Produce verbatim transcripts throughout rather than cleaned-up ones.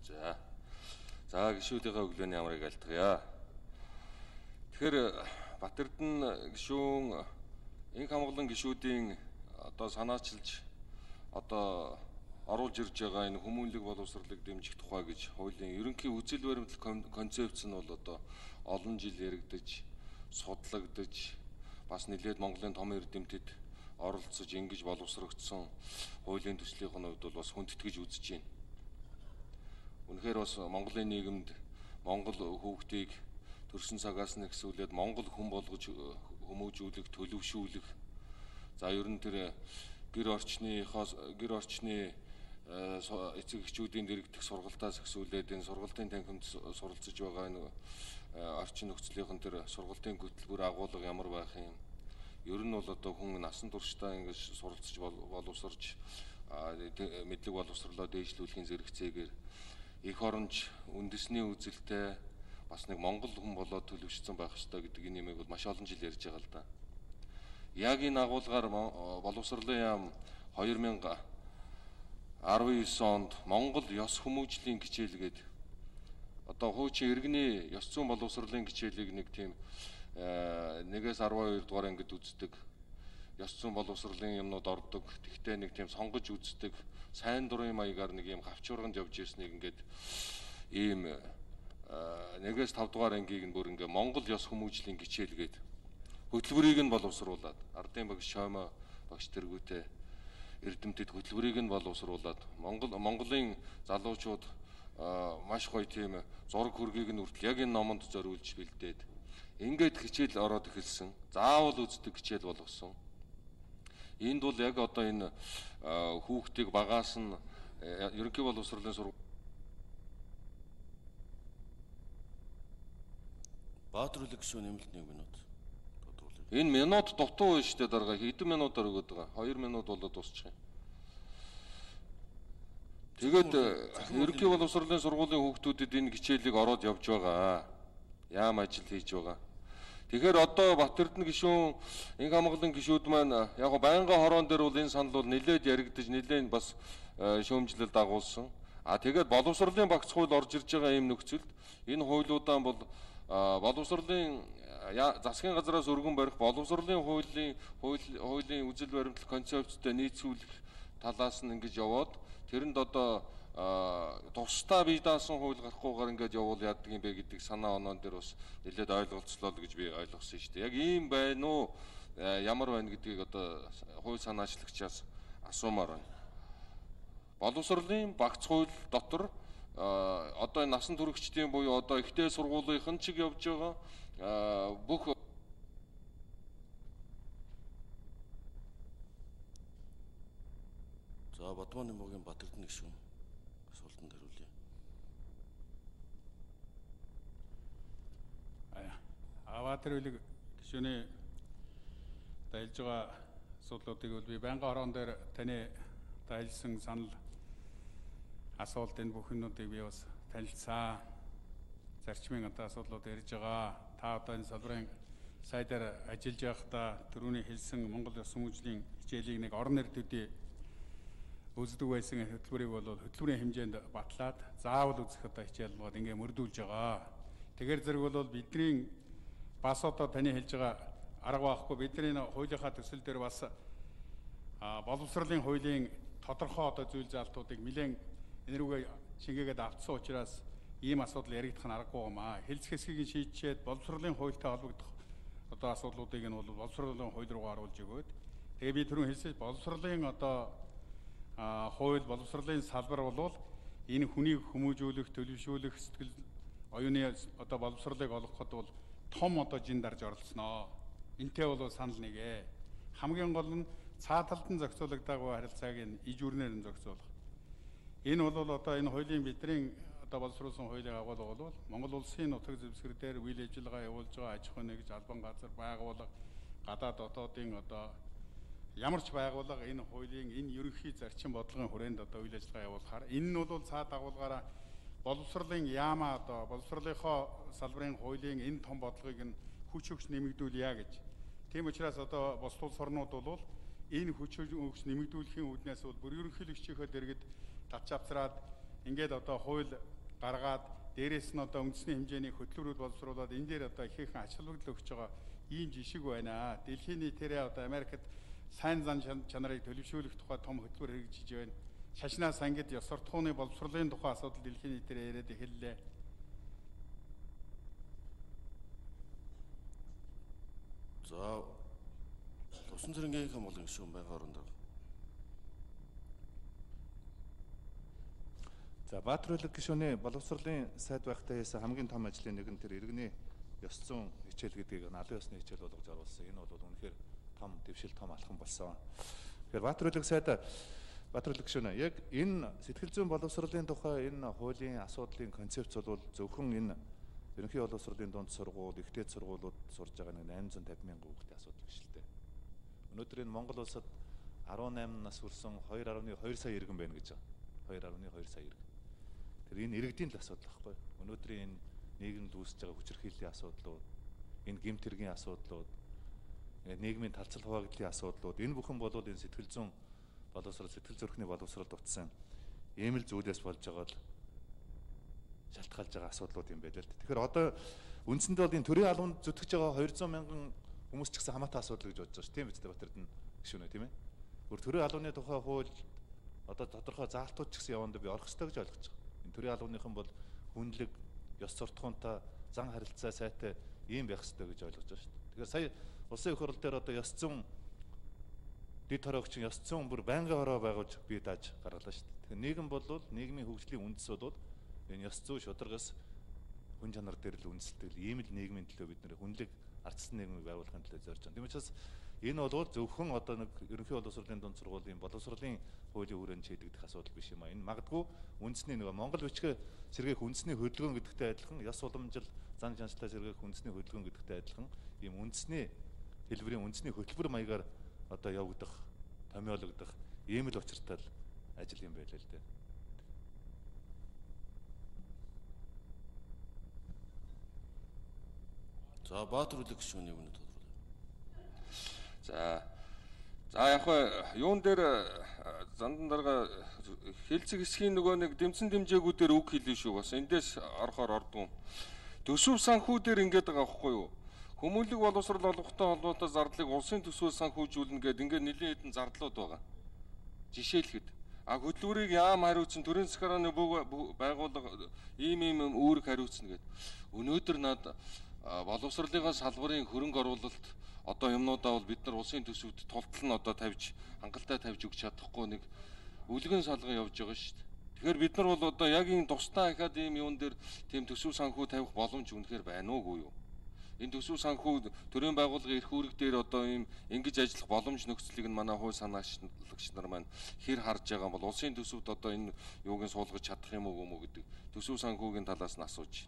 За. За гишүүдийнхээ өглөөний амрыг альтгая. Тэгэхээр Батэрдэн гишүүн энх хамгаалан гишүүдийн одоо санаачилж одоо оруулж ирж байгаа энэ хүмүүнлэг боловсролыг дэмжих тухай гэж хуулийн ерөнхий үзэл баримтлал концепц нь бол одоо олон жил яригдаж, судлагдаж, бас нэлээд Монголын том эрдэмтэд оролцож ингэж боловсрогдсон хуулийн төслийнх нь хувьд бол бас хүндэтгэж үзэж байна. Үнэхээр бас Монголын нийгэмд Монгол хүүхдийг төрсөн цагаас нь эхсүүлээд Монгол хүн болгож хүмүүжүүлэх, төлөвшүүлэх. За ер нь тэр гэр орчныхоос гэр орчны эцэг эхчүүдийн дэрэгдэх сургалтаас эхсүүлээд энэ сургалтын танхимд суралцж байгаа энэ орчин нөхцөлийнхэн тэр сургалтын хөтөлбөр агуулга ямар байх юм. Ер нь бол одоо хүн насан туршдаа ингэж суралцж боловсрч мэдлэг боловсрлоо дээшлүүлэхийн зэрэгцээгээр их оронч үндэсний үзэлтэй бас нэг Монгол хүн болоод төлөвшсөн байх ёстой гэдэг энэ юмыг бол маш олон жил ярьж байгаа л да. Яг энэ агуулгаар боловсролын яам хоёр мянга арван девять онд Монгол ёс хүмүүжлийн хичээлгээд одоо хуучин иргэний ёс зүйн боловсролын хичээлийг нэг тийм нэгээс арван хоёр дугаар ангид үздэг. Ёс зүйн боловсролын юмнууд ордог. Тэгтээ нэг тийм сонгож үздэг. Сайн дурын маягаар нэг юм хавчуурганд явж ирснийг ингээд ийм нэгээс тав дугаар ангийг нь бүр ингээ Монгол ёс хүмүүжлийн хичээлгээд хөтөлбөрийг нь боловсруулад ардын багш шоймоо багш тэргүүтэй эрдэмтэд хөтөлбөрийг нь боловсруулад Монгол Монголын залуучууд маш гоё тийм зураг хүргийг нь хүртэл яг энэ номонд зориулж бэлдээд ингээд хичээл ороод эхэлсэн. Заавал үздэг хичээл болгосон. Энд бол яг одоо энэ хүүхдийг багаас нь ерөнхий боловсролын сургууль Баатарлаг гишүүн нэмэлт нэг минут. Энэ минут дутуу байна шүү дээ дарга. Хэдэн минутаар өгöd байгаа? хоёр минут болоод дуусчих юм. Тэгээд ерөнхий боловсролын сургуулийн хүүхдүүдэд энэ хичээлийг ороод явж байгаа. Яам ажил хийж байгаа. Тэгэхээр одоо Батэрдэн гишүүн энх хамгаалан гишүүд маань яг го байнгын хороон дээр бол энэ санал бол нэлээд яригдж нэлээд бас шөөмжлөл дагуулсан. А тэгээд боловсролын багц хууль орж ирж байгаа ийм нөхцөлд энэ хуулиудаа бол боловсролын засгийн газраас өргөн барих боловсролын хуулийн хуулийн үзэл баримтлал концепцтэй нийцүүлэх талаас нь ингэж яваад тэрэнд одоо тусдаа бие даасан хууль гарахгүйгээр ингэж явуул яадаг юм бэ гэдэг санаа оноон дээр бас нэлээд ойлголцлоо л гэж би ойлгосон шүү дээ. Яг ийм байна уу? Ямар байна гэдгийг одоо хууль санаачлагчаас асуумаар байна. Боловсролын багц хууль дотор одоо энэ насан туршидчдын буюу одоо ихтэй сургуулийнхэн чиг явж байгаа бүх За Бадманы могийн Батэрдэн гишүүн асуултанд хариулъя. Баатарлаг гишүүний дайлж байгаа асуудлуудыг бол би байнгын хороон дээр таны дайлсан санал асуулт энэ бүх юмнуудыг би бас танилцсан. Зарчмын одоо асуудлууд ярьж байгаа. Та одоо энэ салбарын сая дээр ажиллаж байхдаа түрүүний хэлсэн Монгол ёс хүмүүжлийн хичээлийг нэг орон нэр төдий үздэг байсан хөтөлбөрийг бол хөтөлбөрийн хэмжээнд батлаад заавал үзэх одоо хичээл бод ингээ мөрдүүлж байгаа. Тэгэхээр зэрэг бол бидний бас одоо таны хэлж байгаа арга байхгүй бидний хуулийнхаа төсөл дээр бас боловсролын хуулийн тодорхой одоо зүйл заалтуудыг нэлээд энэ рүүгээ шингээгээд автсан учраас ийм асуудал яригдах нь аргагүй юмаа. Хэлц хэсгийг шийдчихэд боловсролын хуультай холбогдох одоо асуудлуудыг нь бол боловсролын хууль руу оруулж өгөөд тэгээ би түрүүн хэлсэн боловсролын одоо хууль боловсролын салбар бол энэ хүнийг хүмүүжүүлэх, төлөвшүүлэх, сэтгэл оюуны одоо боловсролыг олгоход бол том одоо жин дарж оролцсноо. Энтэй бол санал нэгэ. Хамгийн гол нь цааталтан зохицуулагдаагүй харилцааг нь ижүүрнээр нь зохицуулах. Энэ бол одоо энэ хуулийн бидний одоо боловсруулсан хуулийн агуулга бол Монгол улсын нутаг дэвсгэр дээр үйл ажиллагаа явуулж байгаа аж ахуй нэгж албан газар байгууллага гадаад дотоодын одоо ямар ч байгууллага энэ хуулийн энэ ерөнхий зарчим бодлогын хүрээнд одоо үйл ажиллагаа явуулахаар энэ нь бол цаад агуулгаараа боловсролын яамаа одоо боловсролынхоо салбарын хуулийн энэ том бодлогыг нь хүч хөгж нэмэгдүүлъя гэж. Тийм учраас одоо бус улс орнууд бол энэ хүч хөгж нэмэгдүүлэхийн үүднээс бол бүр ерөнхийлөгчийнхөө дэргэд татч авцраад ингээд одоо хууль гаргаад дээрээс нь одоо үндэсний хэмжээний хөтөлбөрүүд боловсруулаад энэ дээр одоо ихээхэн ач холбогдол өгч байгаа ийм жишг байна. Дэлхийн нийтээрээ одоо Америкт сайн зан чанарыг төлөвшүүлэх тухай том хөтөлбөр хэрэгжиж байна. Шашнаас ангид ёс суртахууны боловсролын тухай асуудал дэлхийн нийтээрээ яриад эхэллээ. За Усан цэрэнгийн хамгааллын гишүүн байнгын оронд. За Баатарлаг гишүүний боловсролын сайд байхтай хийсэн хамгийн том ажлын нэг нь тэр иргэний ёс зүйн хичээл гэдгийг налын ёсны хичээл болгож оруулсан. Энэ бол үнэхээр том дэвшил, том алхам болсон. Тэгэхээр Баатарлаг сайд Баатарлаг гишүүн яг энэ сэтгэл зүйн боловсролын тухай энэ хуулийн асуудлын концепц бол зөвхөн энэ ерөнхий боловсролын дунд сургууль, ихтэй сургуулиуд сурж байгаа нэг eight hundred fifty мянган хүүхдийн асуудал биш л дээ. Өнөөдөр энэ Монгол улсад eighteen нас хүрсэн two point two сая иргэн байна гэж байгаа. two point two сая иргэн. Тэр энэ иргэдийн л асуудал байхгүй. Өнөөдрийн энэ нийгэмд үүсэж байгаа хүчирхийллийн асуудлууд, энэ гэмтэргийн асуудлууд, нийгмийн талцал хуваагдлын асуудлууд, энэ бүхэн бол энэ сэтгэл зүйн боловсрол, сэтгэл зүрхний боловсролд утсан ийм л зүйлээс болж байгаа л шалтгаалж байгаа асуудлууд юм байна л. Тэгэхээр одоо үндсэндээ бол энэ төрийн албанд зүтгэж байгаа two hundred мянган хүмүүс ч гэсэн хамаатай асуудал гэж бодож байгаа шүү. Тийм биз дээ Батэрдэн гишүүнэ тийм ээ. Гүр төрийн албаны тухай хууль одоо тодорхой заалтууд ч гэсэн явандаа би орох ёстой гэж ойлгож байгаа. Энэ төрийн албаныхан бол Хүмүүнлэг, ёс суртахуунтай, зан харилцаа сайтай ийм байх ёстой гэж ойлгож байгаа шүү. Тэгэхээр сая улсын их хурл дээр одоо ёс зүйн дэд хорогч ёс зүйн бүр байнгын хороо байгуулж бий дааж гаргалаа шүү. Тэгэхээр нийгэм бол нийгмийн хөгжлийн үндэс бол энэ ёс зүй шударгаас хүн чанар дээр л үндэслэдэг ийм л нийгмийн төлөө бид нэр хүнлэг ардсан нийгмийг байгуулахын төлөө зорж байгаа. Тийм учраас энэ бол зөвхөн одоо нэг ерөнхий боловсролын дунд сургуулийн боловсролын хуулийн хүрээнд шийдэгдэх асуудал биш юм а. Энэ магадгүй үндэсний нэг Монгол бичгээ сэргээх үндэсний хөдөлгөөн гэдэгтэй адилхан, ёс уламжил, зан чанартай сэргээх үндэсний хөдөлгөөн гэдэгтэй адилхан ийм үндэсний хэлбэрийн үндэсний хөтөлбөр маягаар одоо явагдах, томьёологдох ийм л учиртай л ажил юм байлаа л дээ. За Баатарлаг гишүүний өмнө тодорхойлъё. За. За яг хөө юун дээр зандан дарга хэлцэг хэсгийн нөгөө нэг дэмцэн дэмжээгүүдээр үг хэлээ шүү бас эндээс орохоор ордгоо. Төсөв санхүү дээр ингэж байгаа байхгүй юу? Хүмүүнлэг боловсрол олгохтой холбоотой зардлыг улсын төсвөөс санхүүжүүлнэ гэдэг ингээд нэлийн хэдэн зардлууд байгаа. Жишээлхэд а хөтөлбөрийг яам хариуцсан төрийн захиргааны байгууллага ийм ийм үүрэг хариуцна гэдэг. Өнөөдөр над боловсролын салбарын хөрөнгө оруулалт одоо юмнуудаа бол бид нар улсын төсөвт тултал нь одоо тавьж хангалттай тавьж өгч чадахгүй нэг үлгэн салган явж байгаа шүү дээ. Тэгэхээр бид нар бол одоо яг энэ тусдаа ахаад ийм юун дээр тийм төсөв санхүү тавих боломж үнэхээр байна уугүй юу? Энэ төсөв санхүү төрийн байгууллагын эрх үүрэг дээр одоо ийм ингэж ажиллах боломж нөхцөлийг нь манай хууль санаачлагч нар маань хэр харж байгаа бол улсын төсөвт одоо энэ юуг нь суулгаж чадах юм уу юм уу гэдэг төсөв санхүүгийн талаас нь асууж.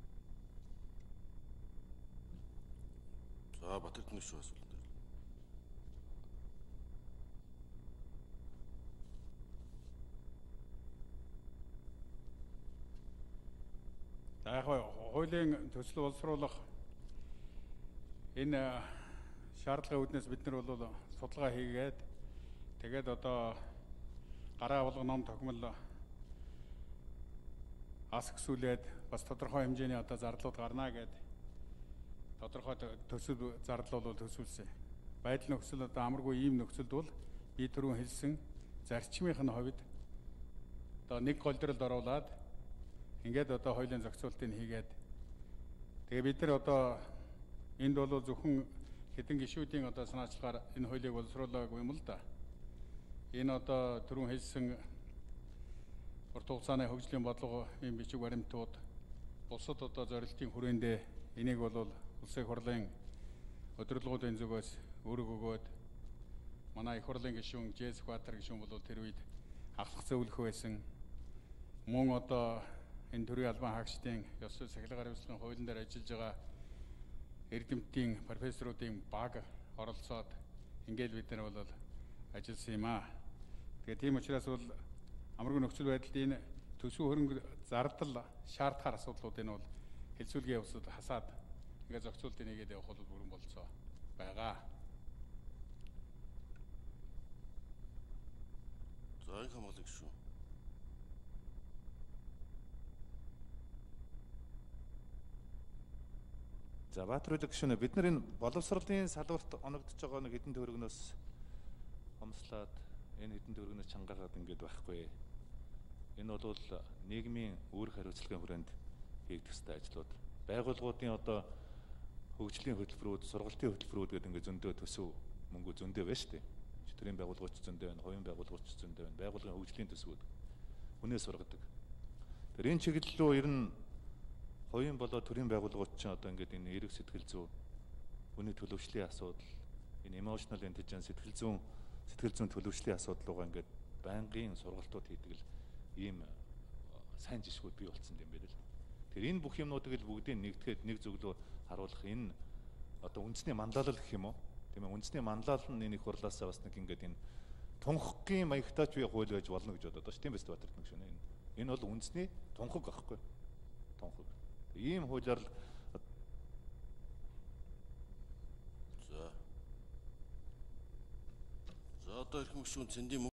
За Батэрдэн гишүүн асуулт. За яг хуулийн төсөл боловсруулах энэ шаардлагын үүднээс бид нар бол судалгаа хийгээд тэгээд одоо гараа авалга ном тогтмол ас гисүүлээд бас тодорхой хэмжээний одоо зардлууд гарна гэд тодорхой төсөв зардал бол төсвөлсөн. Байдал нөхцөл одоо амаргүй ийм нөхцөлд бол би түрүүн хэлсэн зарчмынх нь хувьд одоо нэг голдролд оруулаад ингээд одоо хуулийн зохицуултыг хийгээд тэгээ бид нар одоо энд бол зөвхөн хэдэн гишүүдийн одоо санаачлагаар энэ хуулийг боловсруулаагүй юм л да. Энэ одоо түрүүн хэлсэн урт хугацааны хөгжлийн бодлого ийм бичиг баримтууд бусад одоо зорилтын хүрээндээ энийг бол улсын их хурлын өдөрлгүүдийн зүгээс өөрөг өгөөд манай их хурлын гишүүн Ё.Баатар гишүүн бол тэр үед ахлах зөвлөх байсан. Мөн одоо энэ төрийн албан хаагчдын ёс зүйн сахилгын хариуцлагын хуулийн дээр ажиллаж байгаа эрдэмтдийн профессоруудын баг оролцоод ингээд бид нар бол ажилласан юм аа. Тэгээд тийм учраас бол амаргүй нөхцөл байдалд энэ төсөв хөрөнгө зардал шаардахаар асуудлуудыг нь бол хэлцүүлгийн явцад хасаад ингээд зохицуултыг нэгээд явах бол бүрэн болцоо байгаа. За энэ хамгаалах шүү. За Баатарбилэг гишүүнээ бид нар энэ боловсролын салбарт оногдож байгаа нэг хэдэн төгрөгнөөс хомслаад энэ хэдэн төгрөгнөөс чангаагаад ингэж байхгүй. Энэ бол нийгмийн үүрэг хариуцлагын хүрээнд хийгдэх ёстой ажлууд. Байгууллагуудын одоо хөгжлийн хөтөлбөрүүд, сургалтын хөтөлбөрүүд гэдэг ингээд зөндөө төсөв мөнгө зөндөө байна шүү дээ. Чөтгөрийн байгууллагууд ч зөндөө байна, хувийн байгууллагууд ч зөндөө байна. Байгууллагын хөгжлийн төсвүүд хүнээс сургадаг. Тэр энэ чиглэл рүү ер нь хувийн болоо төрийн байгууллагууд ч одоо ингээд энэ эрэг сэтгэл зүй, хүний төлөвшлийн асуудал, энэ emotional intelligence сэтгэл зүйн сэтгэл зүйн төлөвшлийн асуудал руугаа ингээд байнгын сургалтууд хийдэг л ийм сайн жишгүүд бий болсон юм байна л. Тэр энэ бүх юмнуудыг л бүгдийг нэгтгэхэд нэг зөвлөө харуулах энэ одоо үндэсний манлайлал гэх юм уу? Тийм ээ, үндэсний манлайлал нь нэг хурлаасаа бас нэг ингээд энэ тунхагийн маягтаач бий хууль байж болно гэж бодоод байна шүү. Тийм биз дээ Баатар гүшүүн энэ. Энэ бол үндэсний тунхаг байхгүй. Тунхаг. Ийм хуулиар л За. За одоо ирэх мөшүүн цэндийн